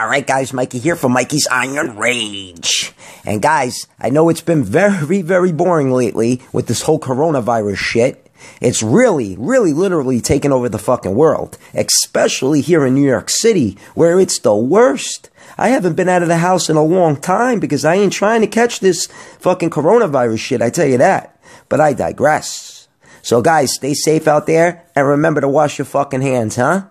Alright guys, Mikey here for Mikey's Iron Rage. And guys, I know it's been very, very boring lately with this whole coronavirus shit. It's really, literally taken over the fucking world. Especially here in New York City, where it's the worst. I haven't been out of the house in a long time because I ain't trying to catch this fucking coronavirus shit, I tell you that. But I digress. So guys, stay safe out there and remember to wash your fucking hands, huh?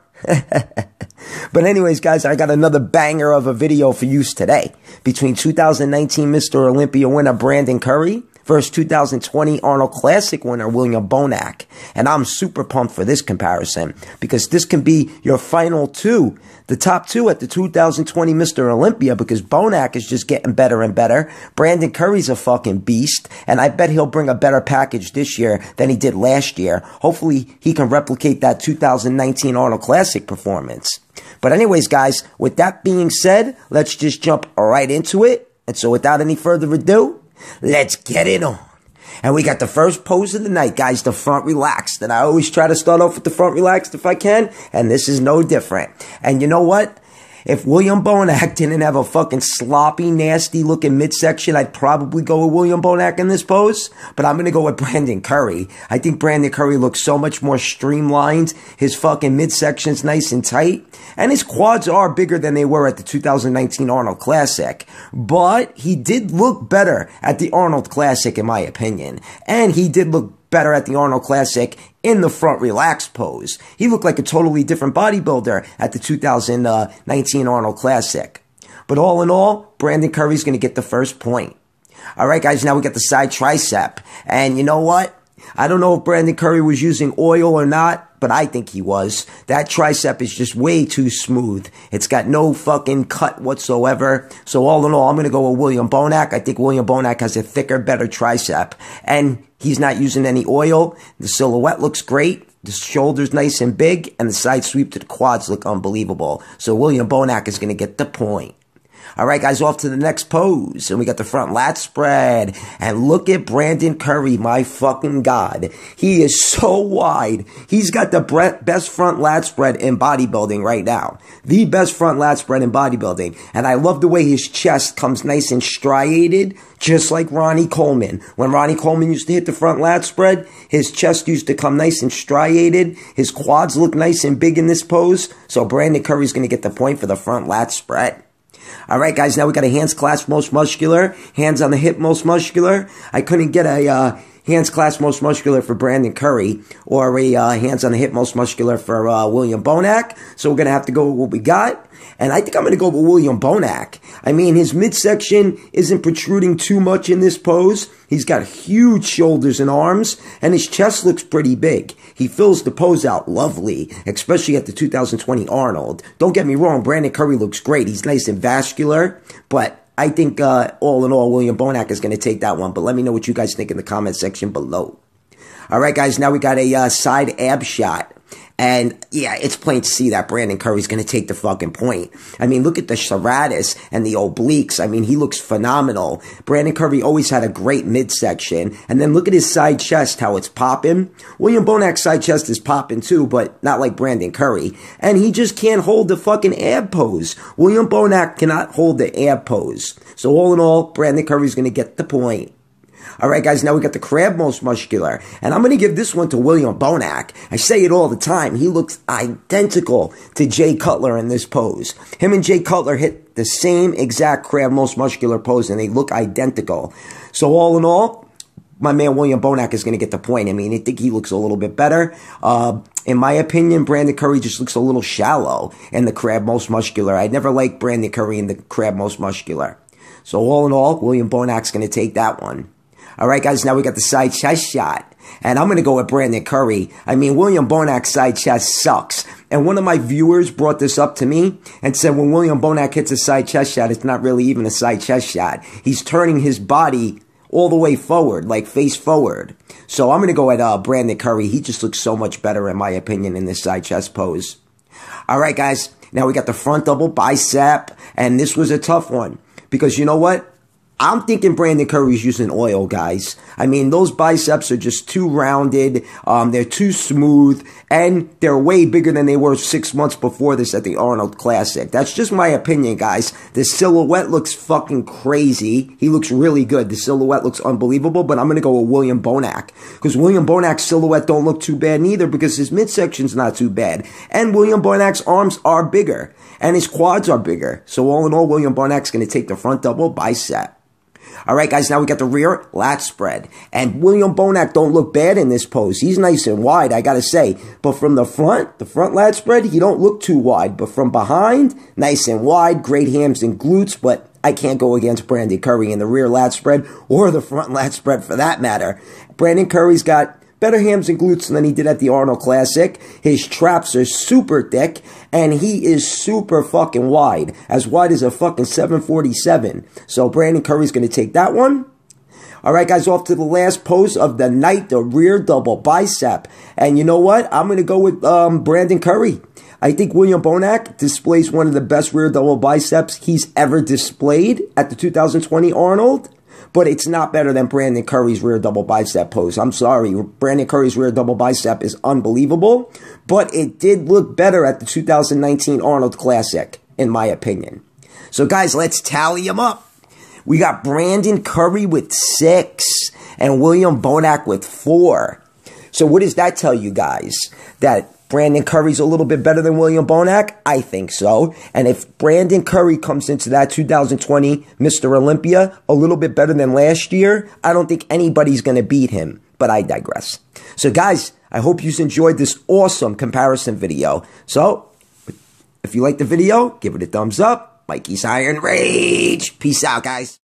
But anyways, guys, I got another banger of a video for use today. Between 2019 Mr. Olympia winner Brandon Curry versus 2020 Arnold Classic winner William Bonac. And I'm super pumped for this comparison because this can be your final two, the top two at the 2020 Mr. Olympia, because Bonac is just getting better and better. Brandon Curry's a fucking beast, and I bet he'll bring a better package this year than he did last year. Hopefully he can replicate that 2019 Arnold Classic performance. But anyways, guys, with that being said, let's just jump right into it. And so without any further ado, let's get it on. And we got the first pose of the night, guys, the front relaxed. And I always try to start off with the front relaxed if I can. And this is no different. And you know what? If William Bonac didn't have a fucking sloppy, nasty looking midsection, I'd probably go with William Bonac in this pose. But I'm going to go with Brandon Curry. I think Brandon Curry looks so much more streamlined. His fucking midsection's nice and tight. And his quads are bigger than they were at the 2019 Arnold Classic. But he did look better at the Arnold Classic, in my opinion. And he did look better at the Arnold Classic in the front relaxed pose. He looked like a totally different bodybuilder at the 2019 Arnold Classic. But all in all, Brandon Curry's going to get the first point. All right, guys, now we got the side tricep. And you know what? I don't know if Brandon Curry was using oil or not, but I think he was. That tricep is just way too smooth. It's got no fucking cut whatsoever. So all in all, I'm going to go with William Bonac. I think William Bonac has a thicker, better tricep. And he's not using any oil. The silhouette looks great. The shoulder's nice and big. And the side sweep to the quads look unbelievable. So William Bonac is going to get the point. All right, guys, off to the next pose. And we got the front lat spread. And look at Brandon Curry, my fucking God. He is so wide. He's got the best front lat spread in bodybuilding right now. The best front lat spread in bodybuilding. And I love the way his chest comes nice and striated, just like Ronnie Coleman. When Ronnie Coleman used to hit the front lat spread, his chest used to come nice and striated. His quads look nice and big in this pose. So Brandon Curry's going to get the point for the front lat spread. All right, guys, now we got a hands clasp most muscular, hands on the hip most muscular. I couldn't get a hands clasp most muscular for Brandon Curry or a hands on the hip most muscular for William Bonac. So we're going to have to go with what we got. And I think I'm going to go with William Bonac. I mean, his midsection isn't protruding too much in this pose. He's got huge shoulders and arms, and his chest looks pretty big. He fills the pose out lovely, especially at the 2020 Arnold. Don't get me wrong, Brandon Curry looks great. He's nice and vascular, but I think all in all, William Bonac is going to take that one. But let me know what you guys think in the comment section below. All right, guys, now we got a side ab shot. And yeah, it's plain to see that Brandon Curry's going to take the fucking point. I mean, look at the serratus and the obliques. I mean, he looks phenomenal. Brandon Curry always had a great midsection. And then look at his side chest, how it's popping. William Bonac's side chest is popping too, but not like Brandon Curry. And he just can't hold the fucking ab pose. William Bonac cannot hold the ab pose. So all in all, Brandon Curry's going to get the point. All right, guys, now we got the crab most muscular. And I'm going to give this one to William Bonac. I say it all the time. He looks identical to Jay Cutler in this pose. Him and Jay Cutler hit the same exact crab most muscular pose, and they look identical. So all in all, my man William Bonac is going to get the point. I mean, I think he looks a little bit better. In my opinion, Brandon Curry just looks a little shallow in the crab most muscular. I never liked Brandon Curry in the crab most muscular. So all in all, William Bonac's going to take that one. All right, guys, now we got the side chest shot. And I'm going to go with Brandon Curry. I mean, William Bonac's side chest sucks. And one of my viewers brought this up to me and said when William Bonac hits a side chest shot, it's not really even a side chest shot. He's turning his body all the way forward, like face forward. So I'm going to go at Brandon Curry. He just looks so much better, in my opinion, in this side chest pose. All right, guys, now we got the front double bicep. And this was a tough one because you know what? I'm thinking Brandon Curry's using oil, guys. I mean, those biceps are just too rounded. They're too smooth, and they're way bigger than they were 6 months before this at the Arnold Classic. That's just my opinion, guys. The silhouette looks fucking crazy. He looks really good. The silhouette looks unbelievable, but I'm going to go with William Bonac, because William Bonac's silhouette don't look too bad neither, because his midsection's not too bad. And William Bonac's arms are bigger, and his quads are bigger. So all in all, William Bonac's going to take the front double bicep. All right, guys, now we got the rear lat spread. And William Bonac don't look bad in this pose. He's nice and wide, I got to say. But from the front lat spread, he don't look too wide. But from behind, nice and wide, great hams and glutes. But I can't go against Brandon Curry in the rear lat spread or the front lat spread for that matter. Brandon Curry's got better hams and glutes than he did at the Arnold Classic. His traps are super thick, and he is super fucking wide as a fucking 747. So Brandon Curry's going to take that one. All right, guys, off to the last pose of the night, the rear double bicep. And you know what? I'm going to go with Brandon Curry. I think William Bonac displays one of the best rear double biceps he's ever displayed at the 2020 Arnold. But it's not better than Brandon Curry's rear double bicep pose. I'm sorry. Brandon Curry's rear double bicep is unbelievable. But it did look better at the 2019 Arnold Classic, in my opinion. So, guys, let's tally them up. We got Brandon Curry with 6 and William Bonac with 4. So what does that tell you guys? That Brandon Curry's a little bit better than William Bonac? I think so. And if Brandon Curry comes into that 2020 Mr. Olympia a little bit better than last year, I don't think anybody's going to beat him. But I digress. So guys, I hope you enjoyed this awesome comparison video. So, if you liked the video, give it a thumbs up. Mikey's Iron Rage. Peace out, guys.